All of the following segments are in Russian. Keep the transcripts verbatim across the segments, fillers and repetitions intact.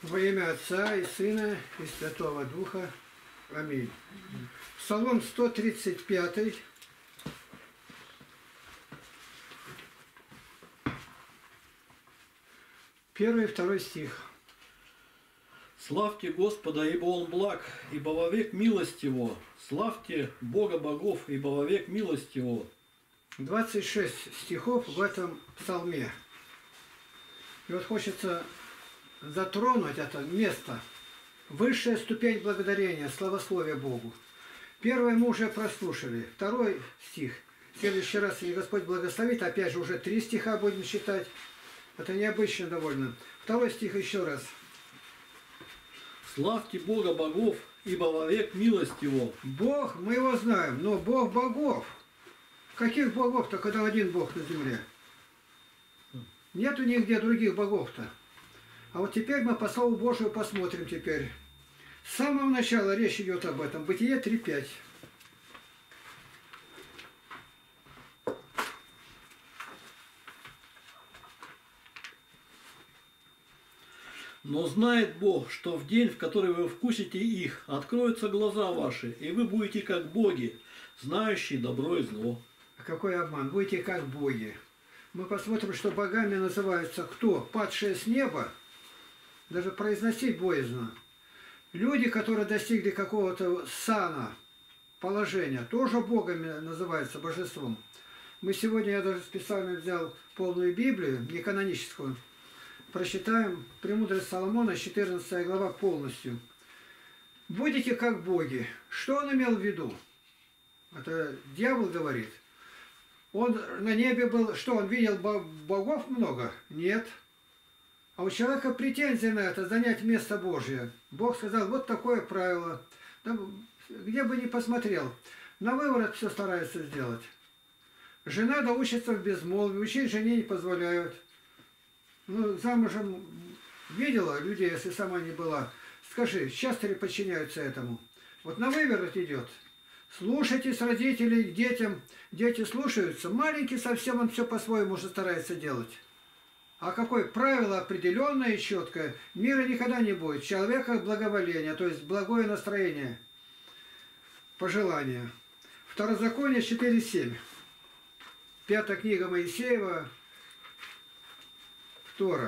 Во имя Отца и Сына и Святого Духа. Аминь. Псалом сто тридцать пять. Первый и второй стих. Славьте Господа, ибо Он благ, ибо вовек милость Его. Славьте Бога богов, ибо вовек милость Его. двадцать шесть стихов в этом псалме. И вот хочется затронуть это место. Высшая ступень благодарения, славословия Богу. Первое мы уже прослушали. Второй стих. В следующий раз, если Господь благословит, опять же уже три стиха будем читать. Это необычно довольно. Второй стих еще раз. Славьте Бога богов, ибо вовек милость Его. Бог, мы его знаем, но Бог богов. Каких богов-то, когда один Бог на земле? Нету нигде других богов-то. А вот теперь мы по Слову Божию посмотрим теперь. С самого начала речь идет об этом. Бытие три пять. Но знает Бог, что в день, в который вы вкусите их, откроются глаза ваши, и вы будете как боги, знающие добро и зло. Какой обман? Будете как боги. Мы посмотрим, что богами называются кто? Падшие с неба. Даже произносить боязно. Люди, которые достигли какого-то сана, положения, тоже богами называются, божеством. Мы сегодня, я даже специально взял полную Библию, не каноническую, прочитаем «Премудрость Соломона», четырнадцатая глава полностью. Будете как боги. Что он имел в виду? Это дьявол говорит. Он на небе был, что он видел богов много? Нет. А у человека претензия на это, занять место Божье. Бог сказал, вот такое правило. Да, где бы ни посмотрел, на выворот все старается сделать. Жена доучится в безмолвии, учить жене не позволяют. Ну, замужем видела людей, если сама не была. Скажи, часто ли подчиняются этому? Вот на выворот идет. Слушайтесь родителей, детям. Дети слушаются. Маленький совсем он все по-своему уже старается делать. А какое правило определенное и четкое? Мира никогда не будет. Человека благоволение, то есть благое настроение, пожелание. Второзаконие четыре семь. Пятая книга Моисеева, Тора.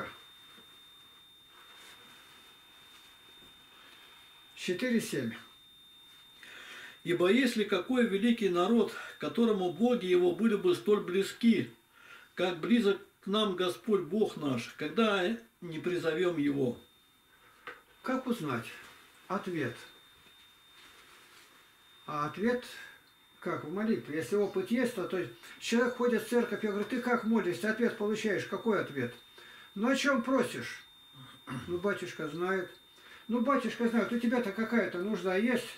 четыре семь. Ибо если какой великий народ, которому боги его были бы столь близки, как близок к нам Господь Бог наш, когда не призовем Его. Как узнать? Ответ. А ответ как? В молитве. Если опыт есть, то, то есть человек ходит в церковь, я говорю, ты как молишься? Ответ получаешь. Какой ответ? Ну о чем просишь? Ну, батюшка знает. Ну, батюшка знает, у тебя-то какая-то нужда есть?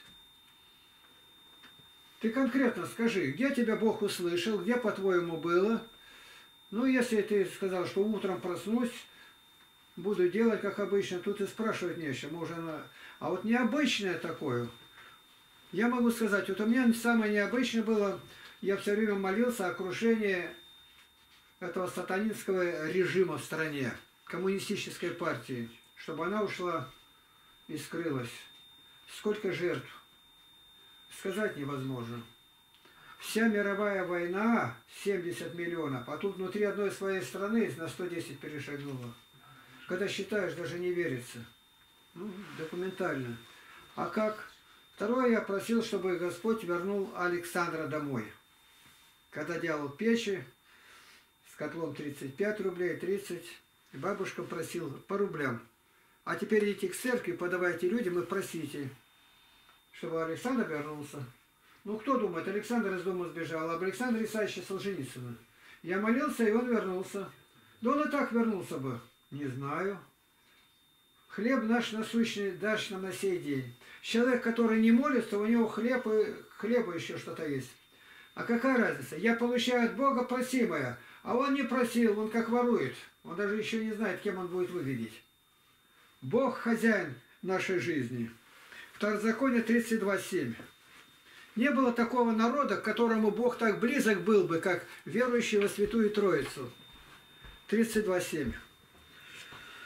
Ты конкретно скажи, где тебя Бог услышал, где, по-твоему, было? Ну, если ты сказал, что утром проснусь, буду делать, как обычно, тут и спрашивать нечего. Можно... А вот необычное такое. Я могу сказать, вот у меня самое необычное было, я все время молился о крушении этого сатанинского режима в стране, коммунистической партии, чтобы она ушла и скрылась. Сколько жертв? Сказать невозможно. Вся мировая война, семьдесят миллионов, а тут внутри одной своей страны на сто десять перешагнула. Когда считаешь, даже не верится. Ну, документально. А как? Второе, я просил, чтобы Господь вернул Александра домой. Когда делал печи, с котлом тридцать пять рублей, тридцать, и бабушка просил по рублям. А теперь идите к церкви, подавайте людям и просите, чтобы Александр вернулся. Ну, кто думает, Александр из дома сбежал, об Александре Исаевиче Солженицына. Я молился, и он вернулся. Да он и так вернулся бы. Не знаю. Хлеб наш насущный дашь нам на сей день. Человек, который не молится, у него хлеб и хлеба еще что-то есть. А какая разница? Я получаю от Бога просимое, а он не просил, он как ворует. Он даже еще не знает, кем он будет выглядеть. Бог хозяин нашей жизни. Второзаконие тридцать два семь. Не было такого народа, к которому Бог так близок был бы, как верующий во Святую Троицу. тридцать два семь.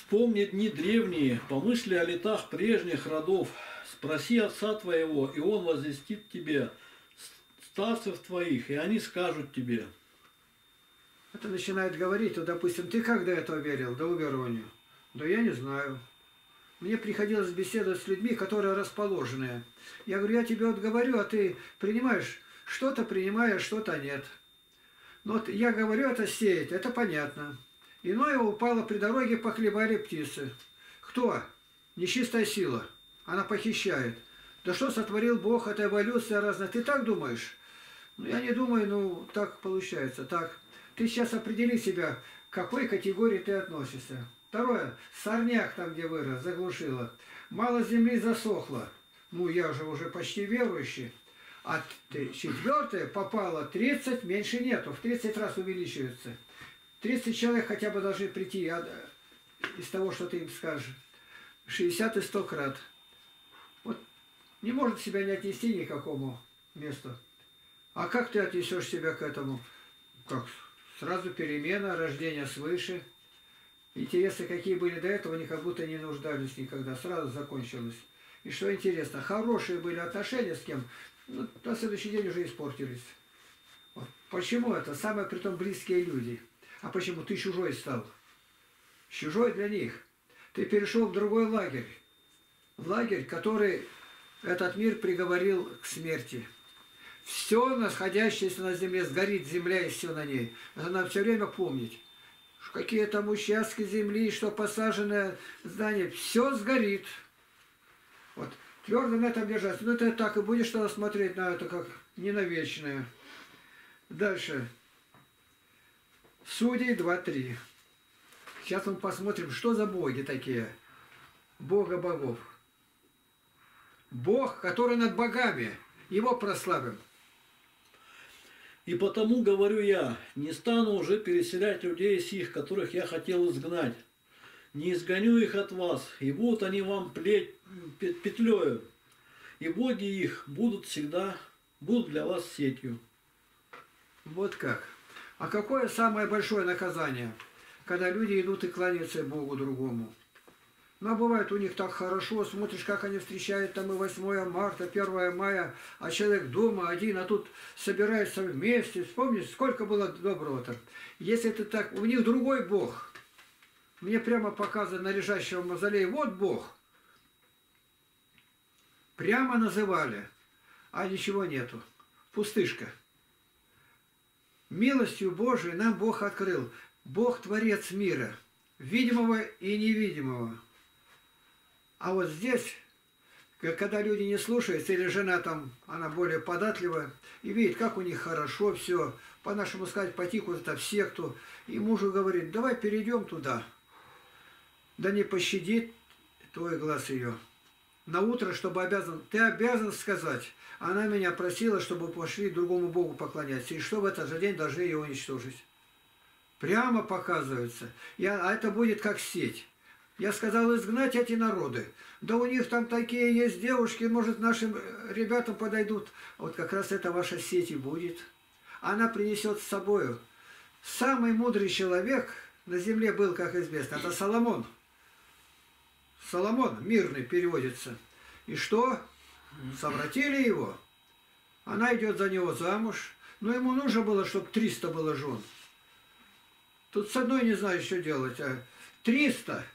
Вспомни дни древние, помысли о летах прежних родов, спроси отца твоего, и он возвестит тебе старцев твоих, и они скажут тебе. Это начинает говорить, то, допустим, ты как до этого верил, до уверования? Да я не знаю. Мне приходилось беседовать с людьми, которые расположенные. Я говорю, я тебе вот говорю, а ты принимаешь, что-то принимаешь, что-то нет. Но вот я говорю, это сеять, это понятно. Иное упало при дороге, похлебали птицы. Кто? Нечистая сила. Она похищает. Да что сотворил Бог, это эволюция разная. Ты так думаешь? Ну, я не думаю, ну, так получается. Так. Ты сейчас определи себя, к какой категории ты относишься. Второе. Сорняк там, где вырос, заглушило. Мало земли засохло. Ну, я же уже почти верующий. А четвертое попало тридцать, меньше нету. В тридцать раз увеличивается. тридцать человек хотя бы должны прийти из того, что ты им скажешь. шестьдесят и сто крат. Вот не может себя не отнести ни к какому месту. А как ты отнесешь себя к этому? Как? Сразу перемена, рождение свыше. Интересы, какие были до этого, они как будто не нуждались никогда. Сразу закончилось. И что интересно, хорошие были отношения с кем, ну, на следующий день уже испортились. Вот. Почему это? Самые притом близкие люди. А почему? Ты чужой стал. Чужой для них. Ты перешел в другой лагерь. В лагерь, который этот мир приговорил к смерти. Все находящееся на земле, сгорит земля и все на ней. Это надо все время помнить. Какие там участки земли, что посаженное здание, все сгорит. Вот. Твердо на этом держаться. Ну это так и будешь тогда смотреть на это как не на вечное. Дальше. Судей два три. Сейчас мы посмотрим, что за боги такие. Бога богов. Бог, который над богами. Его прославим. И потому говорю я, не стану уже переселять людей сих, которых я хотел изгнать. Не изгоню их от вас, и будут они вам плеть петлею, и боги их будут всегда, будут для вас сетью. Вот как. А какое самое большое наказание, когда люди идут и кланяются Богу другому? Ну, а бывает у них так хорошо, смотришь, как они встречают там и восьмое марта, первое мая, а человек дома один, а тут собираются вместе. Вспомни, сколько было доброго-то. Если это так, у них другой Бог. Мне прямо показано на лежащего мавзолее, вот Бог. Прямо называли, а ничего нету. Пустышка. Милостью Божией нам Бог открыл. Бог творец мира, видимого и невидимого. А вот здесь, когда люди не слушаются, или жена там, она более податливая, и видит, как у них хорошо все, по-нашему сказать, пойти куда-то в секту, и мужу говорит, давай перейдем туда. Да не пощадит твой глаз ее. На утро, чтобы обязан, ты обязан сказать, она меня просила, чтобы пошли другому Богу поклоняться, и что в этот же день должны ее уничтожить. Прямо показывается. Я, а это будет как сеть. Я сказал изгнать эти народы. Да у них там такие есть девушки, может, нашим ребятам подойдут. Вот как раз это ваша сеть и будет. Она принесет с собою. Самый мудрый человек на земле был, как известно, это Соломон. Соломон, мирный переводится. И что? Совратили его. Она идет за него замуж. Но ему нужно было, чтобы триста было жен. Тут с одной не знаю, что делать. А триста.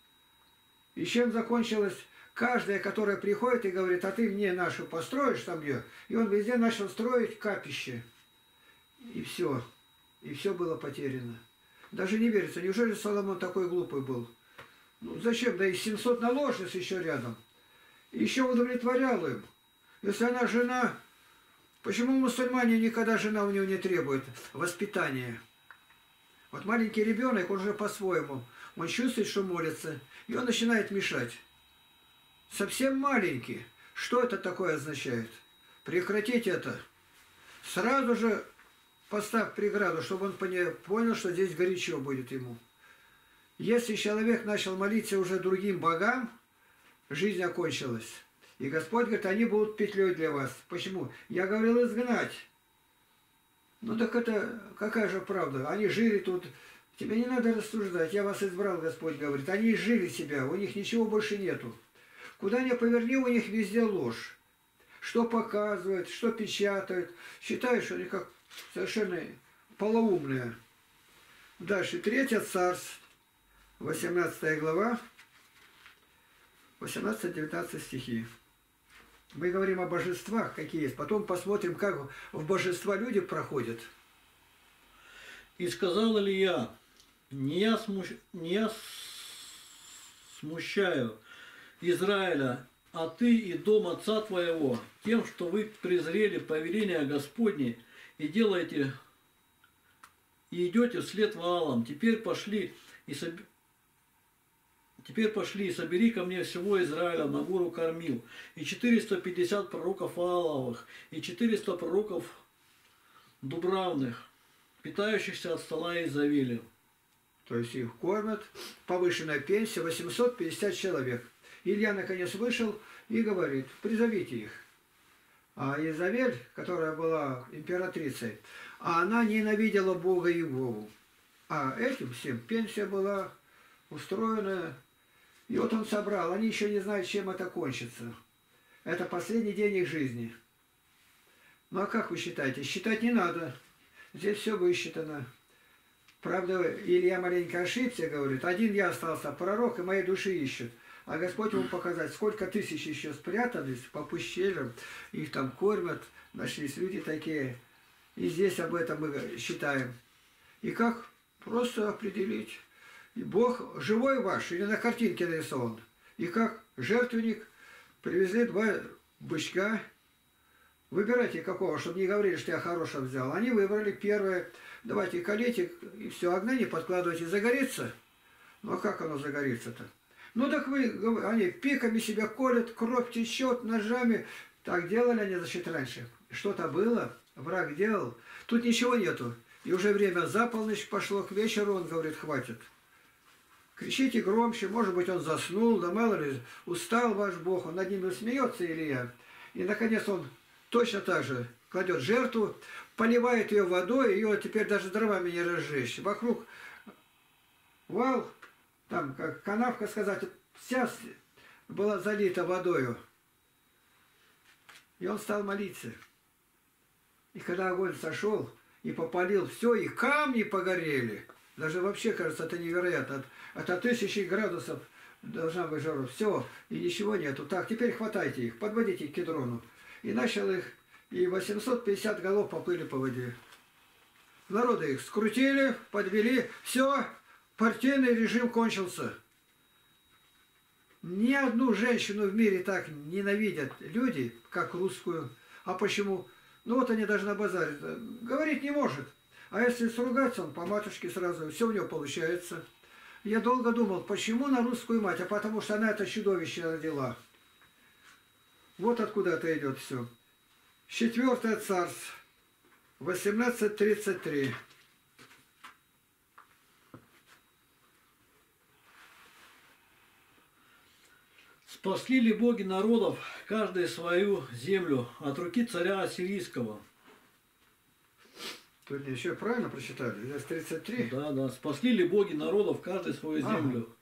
И чем закончилось? Каждая, которая приходит и говорит, а ты мне нашу построишь там ее. И он везде начал строить капище. И все. И все было потеряно. Даже не верится. Неужели Соломон такой глупый был? Ну зачем? Да и семьсот наложниц еще рядом. Еще удовлетворял им. Если она жена, почему мусульмане никогда жена у него не требует воспитания? Вот маленький ребенок, он же по-своему. Он чувствует, что молится, и он начинает мешать. Совсем маленький. Что это такое означает? Прекратить это. Сразу же поставь преграду, чтобы он понял, что здесь горячо будет ему. Если человек начал молиться уже другим богам, жизнь окончилась. И Господь говорит, они будут петлей для вас. Почему? Я говорил изгнать. Ну так это какая же правда? Они жили тут Тебе не надо рассуждать, я вас избрал, Господь говорит. Они изжили себя, у них ничего больше нету. Куда ни поверни, у них везде ложь. Что показывают, что печатают. Считают, что они как совершенно полоумные. Дальше, третье царств, восемнадцатая глава, восемнадцать-девятнадцать стихи. Мы говорим о божествах, какие есть. Потом посмотрим, как в божества люди проходят. И сказал Илья, не я, смущ... не я смущаю Израиля, а ты и дом отца твоего, тем, что вы презрели повеление Господне и делаете, и идете вслед Ваалам. Теперь пошли и соб... Теперь пошли и собери ко мне всего Израиля на гору Кормил, и четыреста пятьдесят пророков Вааловых, и четыреста пророков Дубравных, питающихся от стола Изавеля. То есть их кормят, повышенная пенсия, восемьсот пятьдесят человек. Илья наконец вышел и говорит, призовите их. А Изавель, которая была императрицей, она ненавидела Бога Иегову. А этим всем пенсия была устроена. И вот он собрал, они еще не знают, чем это кончится. Это последний день их жизни. Ну а как вы считаете? Считать не надо. Здесь все высчитано. Правда, Илья маленько ошибся, говорит, один я остался пророк, и моей души ищут. А Господь ему показать, сколько тысяч еще спрятались по пущелям, их там кормят, нашлись люди такие. И здесь об этом мы считаем. И как просто определить? И Бог живой ваш, или на картинке нарисован. И как жертвенник привезли два бычка. Выбирайте какого, чтобы не говорили, что я хорошего взял. Они выбрали первое. Давайте колите, и все, огня не подкладывайте. Загорится? Ну а как оно загорится-то? Ну так вы, они пиками себя колят, кровь течет, ножами. Так делали они, значит, раньше. Что-то было, враг делал. Тут ничего нету. И уже время за полночь пошло, к вечеру он говорит, хватит. Кричите громче, может быть, он заснул, да мало ли, устал ваш Бог, он над ними смеется, Илья. И, наконец, он точно так же кладет жертву, поливает ее водой, ее теперь даже дровами не разжечь. Вокруг вал, там, как канавка сказать, вся была залита водою. И он стал молиться. И когда огонь сошел и попалил все, и камни погорели. Даже вообще, кажется, это невероятно. От, от тысячи градусов должна быть жара. Все, и ничего нету. Так, теперь хватайте их, подводите к Кедрону. И начал их, и восемьсот пятьдесят голов поплыли по воде. Народы их скрутили, подвели. Все, партийный режим кончился. Ни одну женщину в мире так ненавидят люди, как русскую. А почему? Ну вот они даже на базаре. Говорить не может. А если сругаться, он по матушке сразу, все у него получается. Я долго думал, почему на русскую мать? А потому что она это чудовище родила. Вот откуда это идет все. Четвертое царство, восемнадцать тридцать три. Спасли ли боги народов, каждый свою землю, от руки царя Ассирийского? Тут еще правильно прочитали? Здесь тридцать три. Да, да. Спасли ли боги народов, каждый свою землю? Ага.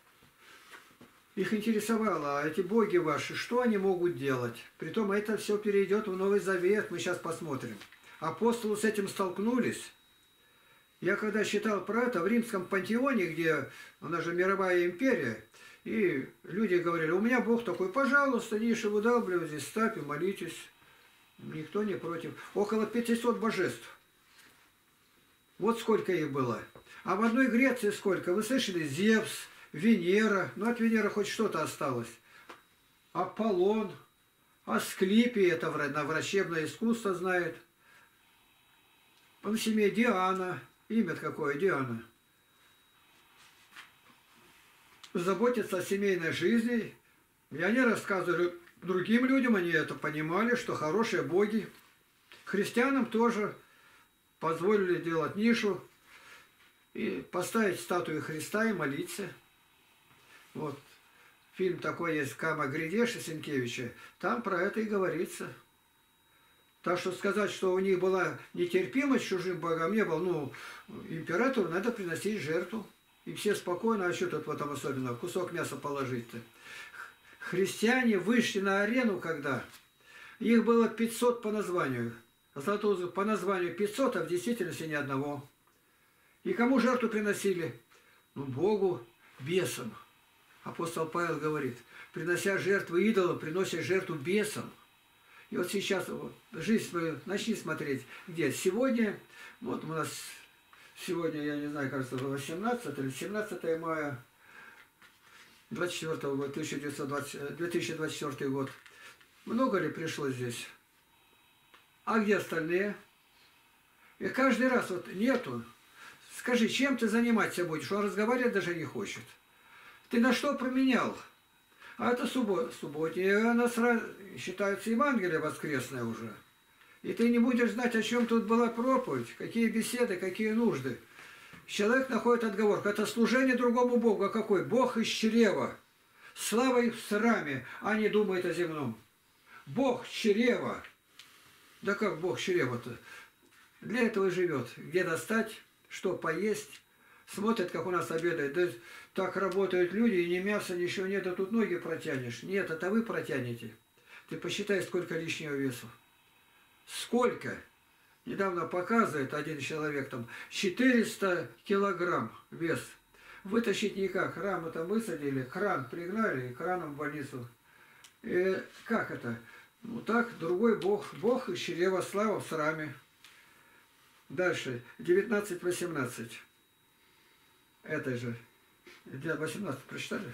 Их интересовало, а эти боги ваши, что они могут делать? Притом это все перейдет в Новый Завет, мы сейчас посмотрим. Апостолы с этим столкнулись. Я когда читал про это в римском пантеоне, где у нас же мировая империя, и люди говорили, у меня Бог такой, пожалуйста, ниже выдалбливайте, ставьте, молитесь. Никто не против. Около пятисот божеств. Вот сколько их было. А в одной Греции сколько? Вы слышали? Зевс, Венера. Ну, от Венеры хоть что-то осталось. Аполлон, Асклепий, это на врачебное искусство знает. Он в семье Диана. Имя какое? Диана. Заботится о семейной жизни. И они рассказывали другим людям, они это понимали, что хорошие боги. Христианам тоже позволили делать нишу и поставить статую Христа и молиться. Вот. Фильм такой есть «Кама Гридеши» Сенкевича. Там про это и говорится. Так что сказать, что у них была нетерпимость к чужим богам, не было. Ну, императору надо приносить жертву. И все спокойно, а что тут в этом особенно? Кусок мяса положить-то. Христиане вышли на арену, когда их было пятьсот по названию. Золотого по названию пятьсот, а в действительности ни одного. И кому жертву приносили? Ну, Богу, бесам. Апостол Павел говорит, принося жертву идолам, приносят жертву бесам. И вот сейчас вот, жизнь свою начни смотреть. Где? Сегодня, вот у нас сегодня, я не знаю, кажется, восемнадцатое или семнадцатое мая двадцать четвёртого года, тысяча девятьсот двадцать, две тысячи двадцать четвёртый год. Много ли пришло здесь? А где остальные? И каждый раз вот нету. Скажи, чем ты заниматься будешь? Он разговаривать даже не хочет. Ты на что променял? А это суббот, субботнее, она сразу считается Евангелие воскресное уже. И ты не будешь знать, о чем тут была проповедь, какие беседы, какие нужды. Человек находит отговорку. Это служение другому Богу. А какой? Бог из чрева. Славой в сраме, а не думает о земном. Бог чрева. Да как Бог чрева-то? Для этого и живет. Где достать, что поесть. Смотрят, как у нас обедают. Да так работают люди, и ни мяса, ничего нет, а тут ноги протянешь. Нет, это вы протянете. Ты посчитай, сколько лишнего весу. Сколько? Недавно показывает один человек, там, четыреста килограмм вес. Вытащить никак. Рамы там высадили, кран пригнали, и краном в больницу. И как это? Ну так, другой Бог. Бог из чрева, слава в сраме. Дальше. девятнадцать восемнадцать. Это же. восемнадцать прочитали?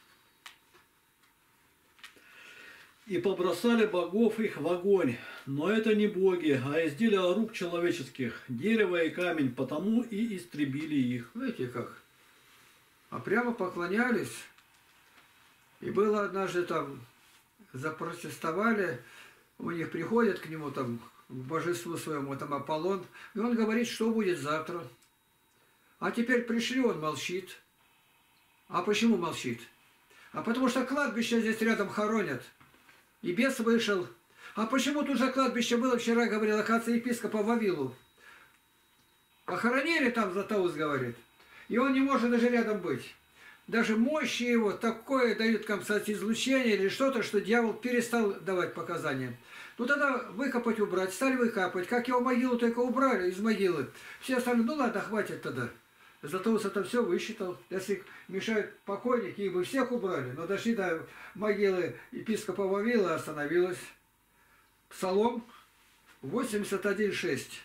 И побросали богов их в огонь, но это не боги, а изделия рук человеческих, дерево и камень, потому и истребили их. Видите как? А прямо поклонялись. И было однажды там, запротестовали, у них приходят к нему там, к божеству своему, там Аполлон, и он говорит, что будет завтра. А теперь пришли, он молчит. А почему молчит? А потому что кладбище здесь рядом хоронят. И бес вышел. А почему тут же кладбище было? Вчера говорил, оказывается, епископа Вавилу. Похоронили там, Златоуст говорит. И он не может даже рядом быть. Даже мощи его такое дают, как сказать, излучение или что-то, что дьявол перестал давать показания. Ну тогда выкопать, убрать. Стали выкапывать. Как его могилу только убрали из могилы. Все остальные, ну ладно, хватит тогда. Златоуст это все высчитал. Если мешают покойники, их бы всех убрали. Но дошли до могилы епископа Вавила, остановилась. Псалом восемьдесят один шесть.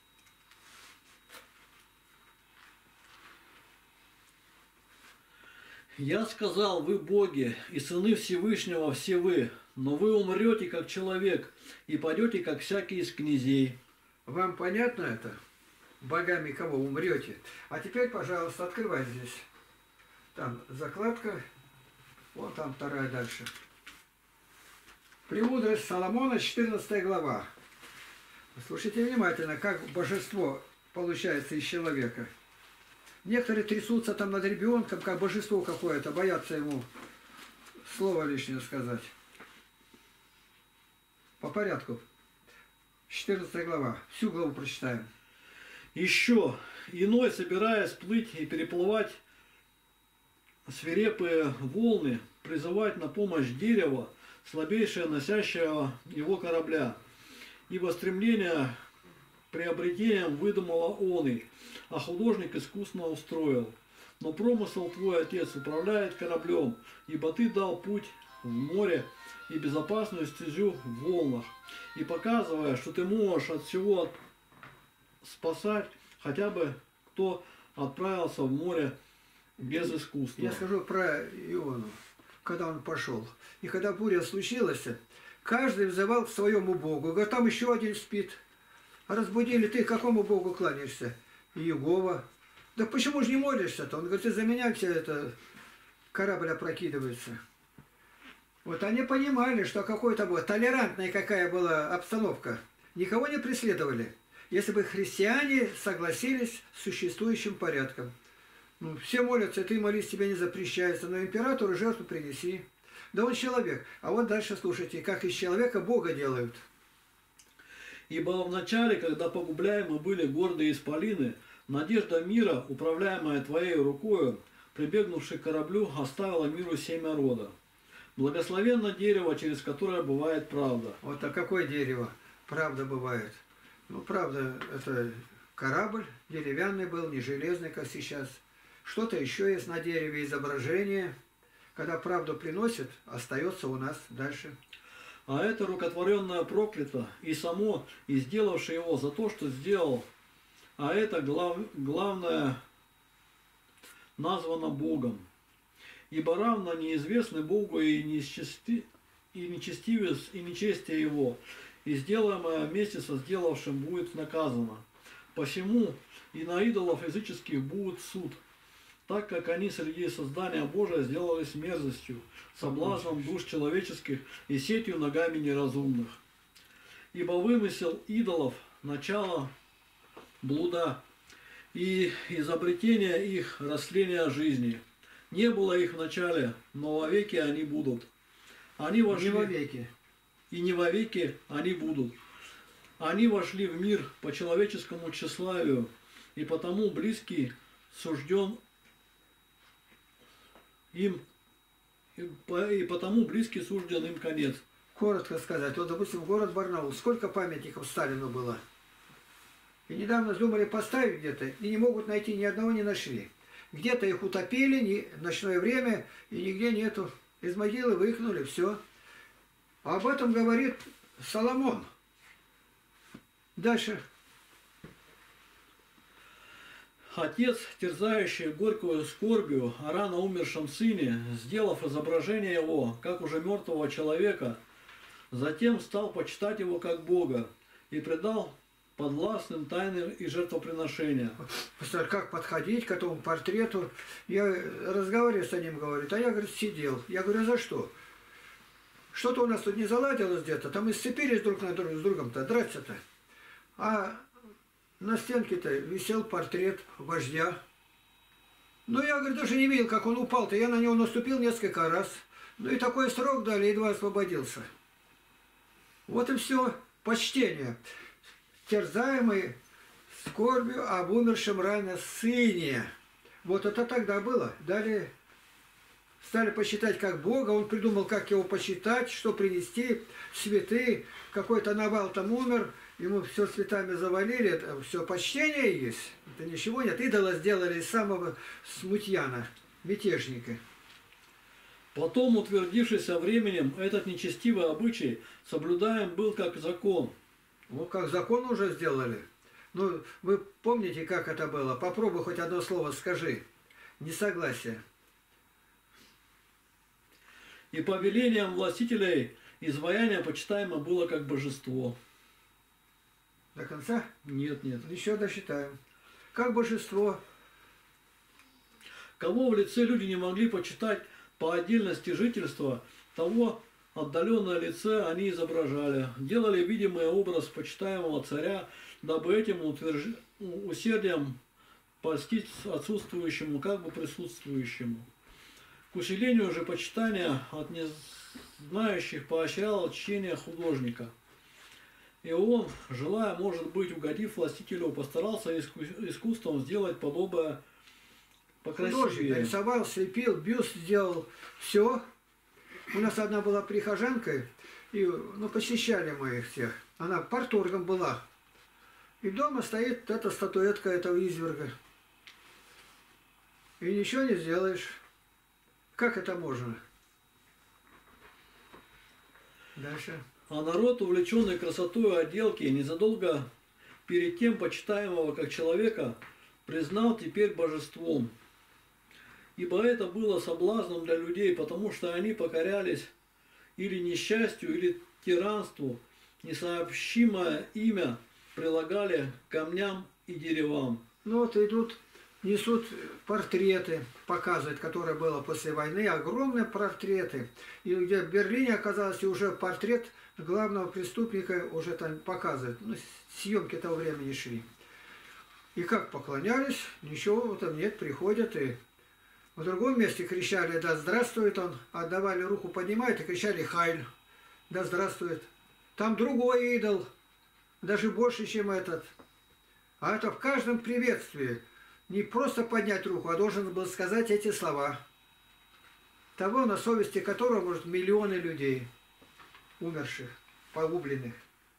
Я сказал, вы боги, и сыны Всевышнего все вы, но вы умрете, как человек, и падете, как всякий из князей. Вам понятно это? Богами кого умрете? А теперь, пожалуйста, открывай здесь. Там закладка, вот там вторая дальше. Премудрость Соломона, четырнадцатая глава. Слушайте внимательно, как божество получается из человека. Некоторые трясутся там над ребенком, как божество какое-то, боятся ему слово лишнее сказать. По порядку. четырнадцатая глава. Всю главу прочитаем. Еще иной, собираясь плыть и переплывать свирепые волны, призывать на помощь дерево, слабейшее носящего его корабля, ибо стремление приобретением выдумала он и, а художник искусно устроил. Но промысел твой, Отец, управляет кораблем, ибо ты дал путь в море и безопасную стезю в волнах, и показывая, что ты можешь от всего спасать, хотя бы кто отправился в море без искусства. Я скажу про Иону, когда он пошел. И когда буря случилась, каждый взывал к своему Богу. Говорит, там еще один спит. Разбудили, ты к какому Богу кланяешься? Иегова. Да почему же не молишься-то? Он говорит, ты за меня все это, корабль опрокидывается. Вот они понимали, что какой-то был, толерантная какая была обстановка. Никого не преследовали. Если бы христиане согласились с существующим порядком. Ну, все молятся, ты молись, тебе не запрещается, но императору жертву принеси. Да он человек. А вот дальше слушайте, как из человека Бога делают. Ибо вначале, когда погубляемы были гордые исполины, надежда мира, управляемая Твоей рукою, прибегнувший к кораблю, оставила миру семя рода. Благословенно дерево, через которое бывает правда. Вот а какое дерево? Правда бывает. Ну, правда, это корабль деревянный был, не железный, как сейчас. Что-то еще есть на дереве, изображение. Когда правду приносит, остается у нас дальше. А это рукотворенное проклято, и само, и сделавший его за то, что сделал. А это глав, главное названо Богом. Ибо равно неизвестны Богу и, нечести, и нечестивец, и нечестие его, и сделаемое вместе со сделавшим будет наказано. Посему и на идолов языческих будет суд, так как они среди создания Божия сделались мерзостью, соблазном душ человеческих и сетью ногами неразумных. Ибо вымысел идолов – начало блуда, и изобретение их – растление жизни. Не было их в начале, но вовеки они будут. Они вошли, Не вовеки. и не вовеки они будут. Они вошли в мир по человеческому тщеславию, и потому близкий сужден им, и, по, и потому близкий сужден им конец. Коротко сказать, вот, допустим, город Барнаул, сколько памятников Сталину было? И недавно думали поставить где-то, и не могут найти, ни одного не нашли. Где-то их утопили не, в ночное время, и нигде нету. Из могилы выкинули, все. А об этом говорит Соломон. Дальше. Отец, терзающий горькую скорбью о рано умершем сыне, сделав изображение его, как уже мертвого человека, затем стал почитать его как Бога и предал подвластным тайным и жертвоприношения. Представляешь, как подходить к этому портрету. Я разговариваю с ним, говорит, а я, говорит, сидел. Я говорю, а за что? Что-то у нас тут не заладилось где-то, там и сцепились друг на друга с другом-то, драться-то. А на стенке-то висел портрет вождя. Ну, я, говорит, даже не видел, как он упал-то. Я на него наступил несколько раз. Ну, и такой срок дали, едва освободился. Вот и все. Почтение. Терзаемый скорбью об умершем рано сыне. Вот это тогда было. Далее стали почитать как Бога. Он придумал, как его почитать, что принести. Цветы. Какой-то навал там умер. Ему все цветами завалили. Это все почтение есть. Это ничего нет. Идола сделали из самого смутьяна, мятежника. Потом, утвердившийся временем, этот нечестивый обычай соблюдаем был как закон. Вот как закон уже сделали. Ну, вы помните, как это было? Попробуй хоть одно слово скажи. Несогласие. И по велениям властителей изваяние почитаемо было как божество. До конца? Нет, нет. Еще досчитаем. Как божество. Кого в лице люди не могли почитать по отдельности жительства, того отдаленное лице они изображали. Делали видимый образ почитаемого царя, дабы этим утверж... усердием польстить отсутствующему, как бы присутствующему. К усилению же почитания от незнающих поощряло чтение художника. И он, желая, может быть, угодив властителю, постарался иску... искусством сделать подобное покрасивее. Художник нарисовал, слепил, бюст сделал. Все. У нас одна была прихожанка, и, ну, посещали мы их всех. Она парторгом была. И дома стоит эта статуэтка этого изверга. И ничего не сделаешь. Как это можно? Дальше. А народ, увлеченный красотой отделки, незадолго перед тем почитаемого как человека, признал теперь божеством. Ибо это было соблазном для людей, потому что они покорялись или несчастью, или тиранству, несообщимое имя прилагали к камням и деревам. Ну вот идут, несут портреты, показывают, которое было после войны, огромные портреты. И где в Берлине оказался уже портрет главного преступника, уже там показывают. Ну, съемки того времени шли. И как поклонялись, ничего там нет, приходят и... В другом месте кричали «Да здравствует он!», отдавали руку, поднимают и кричали «Хайль!», «Да здравствует!». Там другой идол, даже больше, чем этот. А это в каждом приветствии. Не просто поднять руку, а должен был сказать эти слова. Того, на совести которого, может, миллионы людей, умерших, погубленных.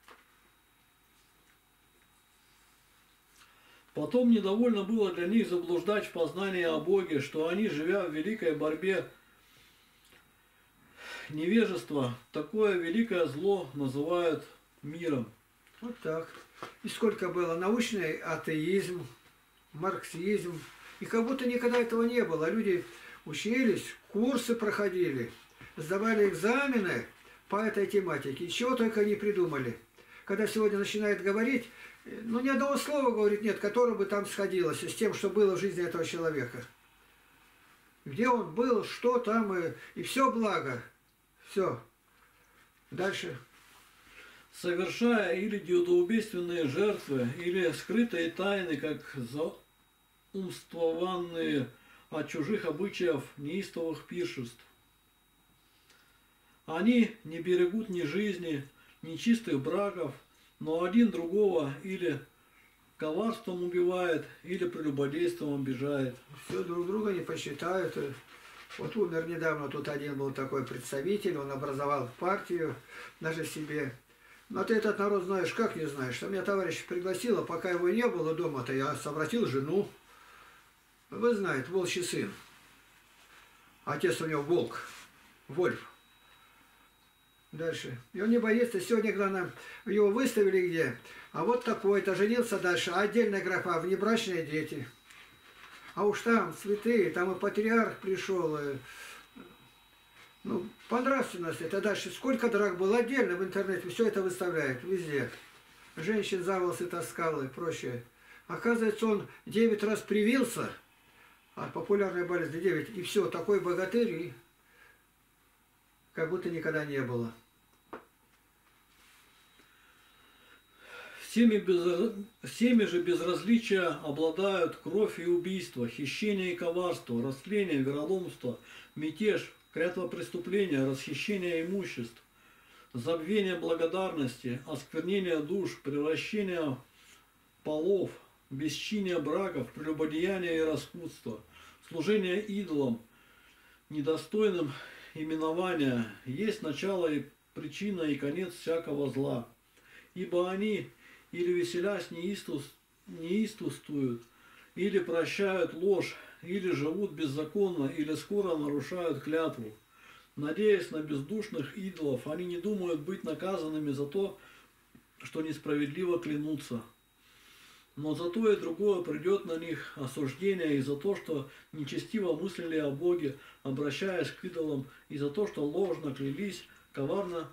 Потом недовольно было для них заблуждать в познании о Боге, что они, живя в великой борьбе невежества, такое великое зло называют миром. Вот так. И сколько было научный атеизм, марксизм. И как будто никогда этого не было. Люди учились, курсы проходили, сдавали экзамены по этой тематике. И чего только не придумали. Когда сегодня начинает говорить, ну ни одного слова, говорит, нет, которое бы там сходилось с тем, что было в жизни этого человека. Где он был, что там, и, и все благо. Все. Дальше. Совершая или деудоубийственные жертвы, или скрытые тайны, как заумствованные от чужих обычаев неистовых пиршеств. Они не берегут ни жизни, ни чистых браков, но один другого или коварством убивает, или прелюбодейством обижает. Все друг друга не посчитают. Вот умер недавно тут один был такой представитель, он образовал партию даже себе. Но ты этот народ знаешь, как не знаешь? Что меня товарищ пригласила, пока его не было дома-то, я совратил жену. Вы знаете, волчий сын. Отец у него волк, Вольф. Дальше. И он не боится. Сегодня, когда нам его выставили где, а вот такой-то женился дальше, а отдельная графа, внебрачные дети. А уж там святые, там и патриарх пришел. И, ну, по нравственности. Это дальше сколько драк было отдельно в интернете, все это выставляет везде. Женщин за волосы таскал и прочее. Оказывается, он девять раз привился от популярной болезни, девять, и все, такой богатырь, и как будто никогда не было. Всеми, без... Всеми же безразличия обладают кровь и убийство, хищение и коварство, растление, вероломство, мятеж, клятвопреступление, расхищение имуществ, забвение благодарности, осквернение душ, превращение полов, бесчиние браков, прелюбодеяние и распутство, служение идолам, недостойным именования, есть начало и причина и конец всякого зла. Ибо они или веселясь неистовствуют, или прощают ложь, или живут беззаконно, или скоро нарушают клятву. Надеясь на бездушных идолов, они не думают быть наказанными за то, что несправедливо клянутся. Но за то и другое придет на них осуждение и за то, что нечестиво мыслили о Боге, обращаясь к идолам, и за то, что ложно клялись, коварно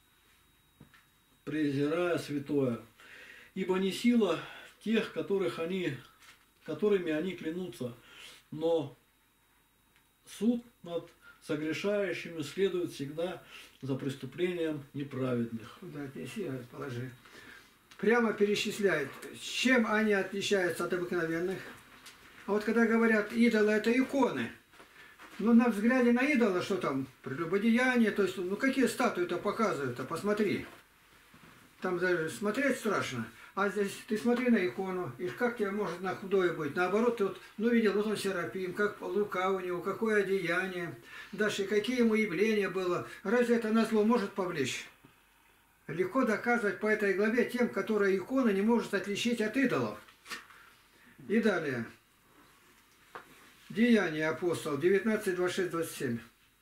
презирая святое. Ибо не сила тех, которых они, которыми они клянутся, но суд над согрешающими следует всегда за преступлением неправедных. Да, отнеси, положи. Прямо перечисляет, чем они отличаются от обыкновенных. А вот когда говорят, идолы это иконы, ну на взгляде на идола, что там, прелюбодеяние, то есть, ну какие статуи-то показывают-то, посмотри. Там даже смотреть страшно. А здесь ты смотри на икону, и как тебе может на худое быть? Наоборот, ты вот, ну видел, вот он Серафим, как лука у него, какое одеяние. Дальше, какие ему явления было. Разве это на зло может повлечь? Легко доказывать по этой главе тем, которые икона не может отличить от идолов. И далее. Деяния апостолов девятнадцать, двадцать шесть, двадцать семь.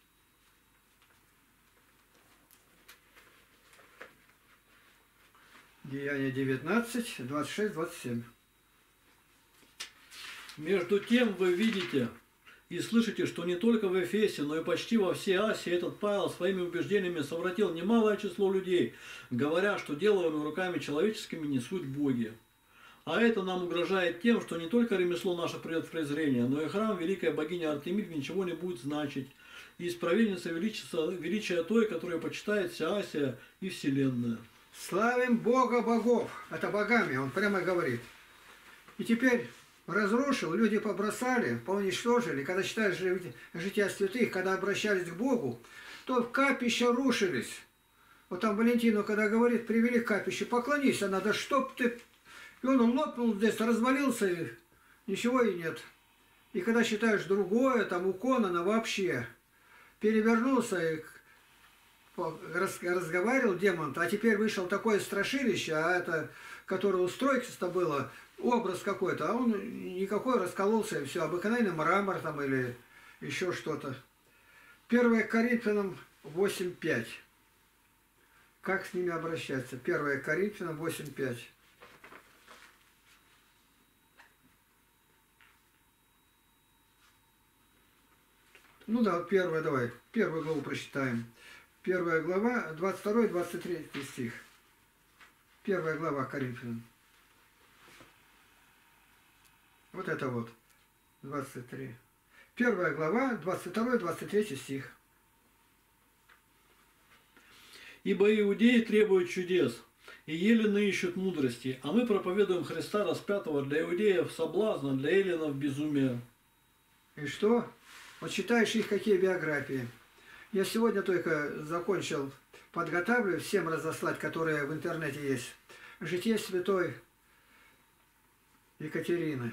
Деяния девятнадцать, двадцать шесть, двадцать семь. Между тем вы видите и слышите, что не только в Эфесе, но и почти во всей Асии этот Павел своими убеждениями совратил немалое число людей, говоря, что делаемые руками человеческими не суть боги. А это нам угрожает тем, что не только ремесло наше придет в презрение, но и храм великой богини Артемид ничего не будет значить. И исправительница величия той, которую почитает вся Асия и Вселенная. Славим Бога богов. Это богами, он прямо говорит. И теперь разрушил, люди побросали, поуничтожили. Когда читаешь жития святых, когда обращались к Богу, то капища рушились. Вот там Валентину, когда говорит, привели к капищу, поклонись, а надо, чтоб ты... И он лопнул здесь, развалился, и ничего и нет. И когда считаешь другое, там у Конана вообще перевернулся и разговаривал демон, а теперь вышел такое страшилище, а это, которое у стройки-то было, образ какой-то, а он никакой, раскололся, и все, обыкновенный мрамор там или еще что-то. первое Коринфянам восемь пять. Как с ними обращаться? первое Коринфянам восемь пять. Ну да, первое, давай, первую главу прочитаем. Первая глава, двадцать второй двадцать третий стих. Первая глава Коринфянам. Вот это вот, двадцать три. Первая глава, двадцать второй двадцать третий стих. Ибо иудеи требуют чудес, и елены ищут мудрости, а мы проповедуем Христа распятого для иудеев соблазна, для еленов безумия. И что? Вот читаешь их какие биографии. Я сегодня только закончил, подготавливаю, всем разослать, которые в интернете есть. Житие святой Екатерины.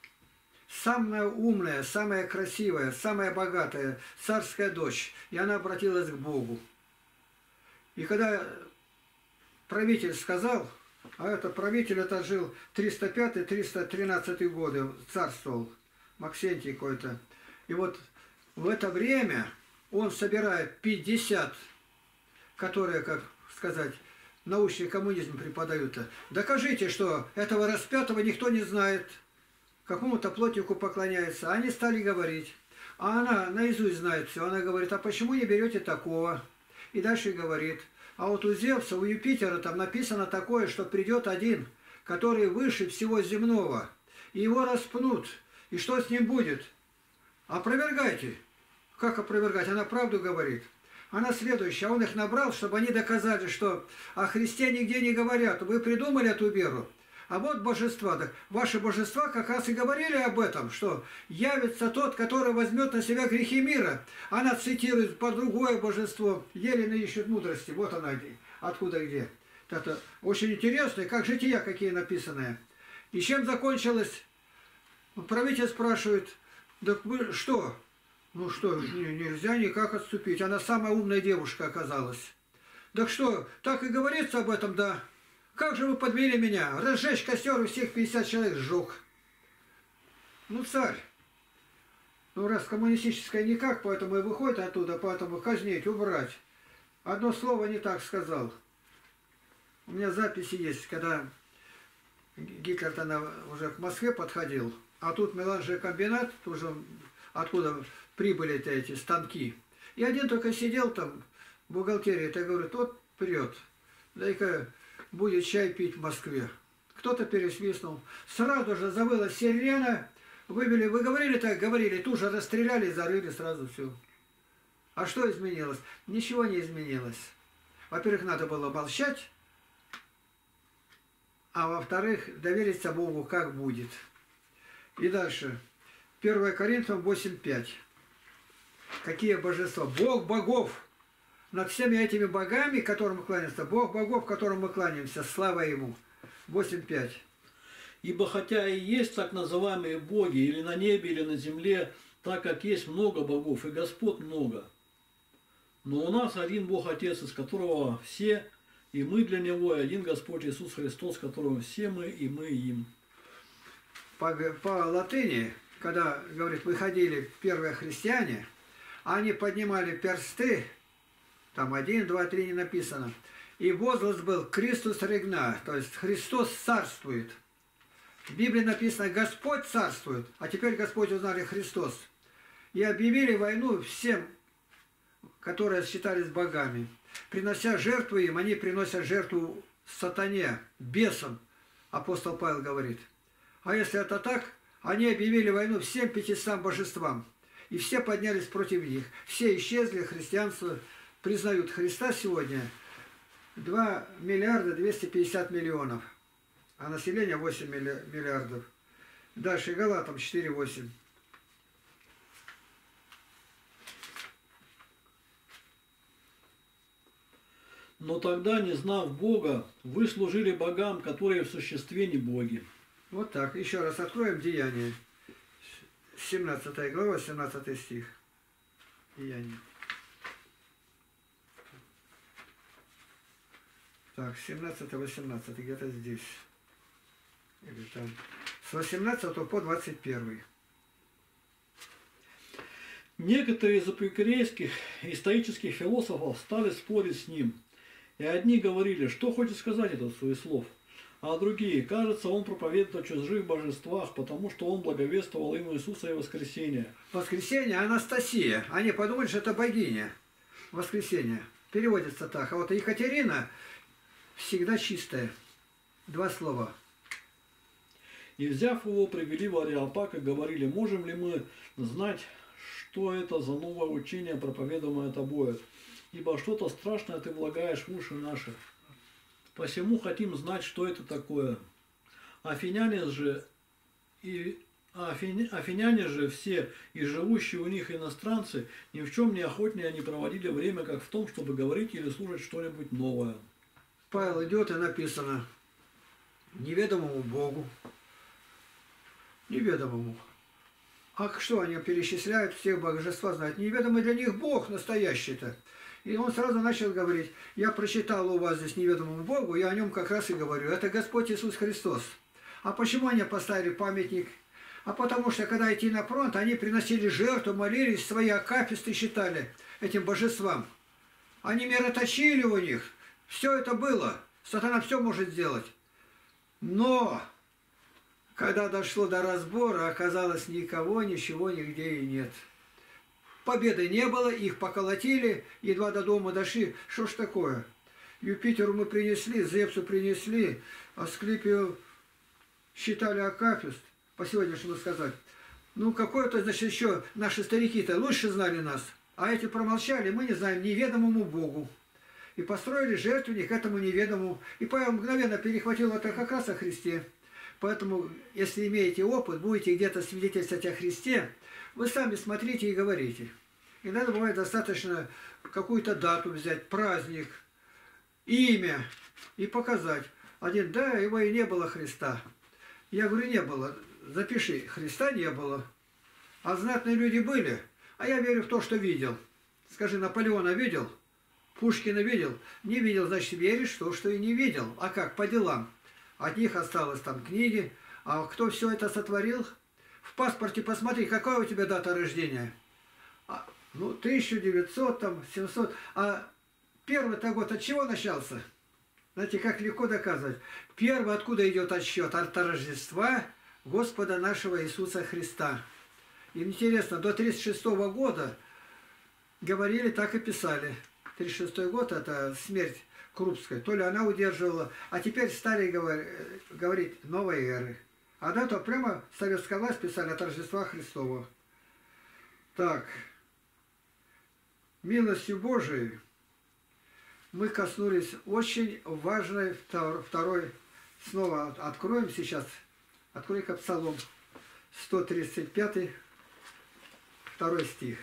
Самая умная, самая красивая, самая богатая, царская дочь. И она обратилась к Богу. И когда правитель сказал, а это правитель это жил триста пятый — триста тринадцатый годы, царствовал, Максентий какой-то. И вот в это время он собирает пятьдесят, которые, как сказать, научный коммунизм преподают. Докажите, что этого распятого никто не знает, какому-то плотнику поклоняется. Они стали говорить. А она наизусть знает все. Она говорит, а почему не берете такого? И дальше говорит, а вот у Зевса, у Юпитера там написано такое, что придет один, который выше всего земного, и его распнут. И что с ним будет? Опровергайте. Как опровергать? Она правду говорит. Она следующая. Он их набрал, чтобы они доказали, что о Христе нигде не говорят. Вы придумали эту веру. А вот божества. Так ваши божества как раз и говорили об этом, что явится тот, который возьмет на себя грехи мира. Она цитирует по другое божество. Елены ищут мудрости. Вот она откуда где. Это очень интересно. Как жития какие написанные. И чем закончилось? Правитель спрашивает, так вы что? Ну что, нельзя никак отступить. Она самая умная девушка оказалась. Так что, так и говорится об этом, да. Как же вы подвели меня? Разжечь костер, и всех пятьдесят человек сжег. Ну, царь. Ну, раз коммунистическая никак, поэтому и выходит оттуда, поэтому казнить, убрать. Одно слово не так сказал. У меня записи есть, когда Гитлер-то уже к Москве подходил, а тут меланжекомбинат, тоже откуда прибыли-то эти станки. И один только сидел там в бухгалтерии, и говорит, вот прет. Дай-ка будет чай пить в Москве. Кто-то пересвистнул. Сразу же завыла сирена. Вывели, вы говорили так, говорили, тут же расстреляли, зарыли сразу все. А что изменилось? Ничего не изменилось. Во-первых, надо было молчать, а во-вторых, довериться Богу, как будет. И дальше. первое Коринфянам восемь пять. Какие божества? Бог богов. Над всеми этими богами, которым мы кланяемся, Бог богов, которым мы кланяемся, слава Ему. восемь пять. Ибо хотя и есть так называемые боги, или на небе, или на земле, так как есть много богов, и Господ много. Но у нас один Бог Отец, из которого все, и мы для Него, и один Господь Иисус Христос, которого все мы, и мы им. По, по латыни, когда, говорит, выходили первые христиане, они поднимали персты, там один, два, три не написано. И возглас был «Христос регна», то есть Христос царствует. В Библии написано «Господь царствует», а теперь Господь узнали Христос. И объявили войну всем, которые считались богами. Принося жертву им, они приносят жертву сатане, бесам, апостол Павел говорит. А если это так, они объявили войну всем пятистам божествам. И все поднялись против них. Все исчезли, христианство признают Христа сегодня два миллиарда двести пятьдесят миллионов, а население восемь миллиардов. Дальше Галатам четыре восемь. Но тогда, не знав Бога, вы служили богам, которые в существе не боги. Вот так. Еще раз откроем Деяния. семнадцатая глава, семнадцатый стих. Деяния. Так, семнадцатый-восемнадцатый, где-то здесь. Или там. С восемнадцатого по двадцать первый. Некоторые из эпикурейских и стоических философов стали спорить с ним. И одни говорили, что хочет сказать этот суеслов, а другие, кажется, он проповедует о чужих божествах, потому что он благовествовал им Иисуса и воскресения. Воскресение Анастасия. Они подумали, что это богиня. Воскресение. Переводится так. А вот Екатерина всегда чистая. Два слова. И взяв его, привели в Ареопаг и говорили, можем ли мы знать, что это за новое учение, проповедуемое тобою? Ибо что-то страшное ты влагаешь в уши наши. Посему хотим знать, что это такое. Афиняне же, и, афиня, афиняне же все, и живущие у них иностранцы, ни в чем не охотнее они проводили время, как в том, чтобы говорить или слушать что-нибудь новое. Павел идет, и написано неведомому Богу. Неведомому. А что они перечисляют, всех божества знают? Неведомый для них Бог настоящий-то. И он сразу начал говорить, я прочитал у вас здесь неведомому Богу, я о нем как раз и говорю. Это Господь Иисус Христос. А почему они поставили памятник? А потому что, когда идти на фронт, они приносили жертву, молились, свои акафисты считали этим божествам. Они мироточили у них. Все это было. Сатана все может сделать. Но, когда дошло до разбора, оказалось никого, ничего, нигде и нет. Победы не было, их поколотили, едва до дома дошли. Что ж такое? Юпитеру мы принесли, Зевсу принесли, Асклепию считали акафист, по сегодняшнему сказать. Ну, какой-то, значит, еще наши старики-то лучше знали нас, а эти промолчали, мы не знаем, неведомому Богу. И построили жертвенник этому неведомому. И Павел мгновенно перехватил это как раз о Христе. Поэтому, если имеете опыт, будете где-то свидетельствовать о Христе, вы сами смотрите и говорите. Иногда бывает достаточно какую-то дату взять, праздник, имя и показать. Один, да, его и не было Христа. Я говорю, не было. Запиши, Христа не было. А знатные люди были. А я верю в то, что видел. Скажи, Наполеона видел? Пушкина видел? Не видел, значит, веришь в то, что и не видел. А как? По делам. От них осталось там книги. А кто все это сотворил? В паспорте посмотри, какая у тебя дата рождения. А, ну, тысяча девятьсот, там, семьсот. А первый-то год от чего начался? Знаете, как легко доказывать. Первый, откуда идет отсчет? От Рождества Господа нашего Иисуса Христа. И интересно, до тридцать шестого года говорили, так и писали. тридцать шестой год, это смерть Крупская. То ли она удерживала, а теперь стали говорить новой эры. А дату прямо советская власть писали от Рождества Христова. Так. Милостью Божией мы коснулись очень важной второй. Снова откроем сейчас. Открой-ка Псалом сто тридцать пятый, второй стих.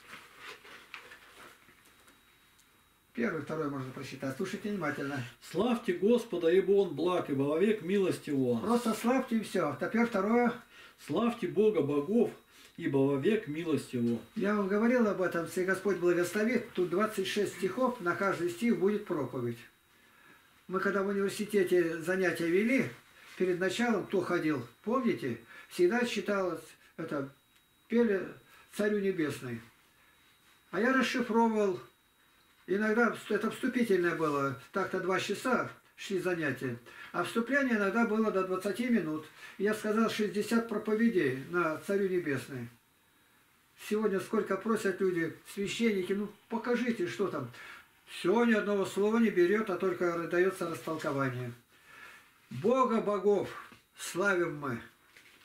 Первый, второй можно прочитать. Слушайте внимательно. Славьте Господа, ибо Он благ, ибо вовек милость Его. Просто славьте и все. Теперь второе. Славьте Бога богов, ибо вовек милость Его. Я вам говорил об этом, если Господь благословит, тут двадцать шесть стихов, на каждый стих будет проповедь. Мы когда в университете занятия вели, перед началом кто ходил, помните? Всегда считалось, это, пели Царю Небесный. А я расшифровывал. Иногда это вступительное было, так-то два часа шли занятия, а вступление иногда было до двадцати минут. Я сказал шестьдесят проповедей на Царю Небесный. Сегодня сколько просят люди, священники, ну покажите, что там. Все, ни одного слова не берет, а только дается растолкование. Бога богов славим мы.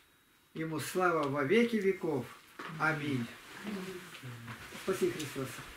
Ему слава во веки веков. Аминь. Спаси Христос.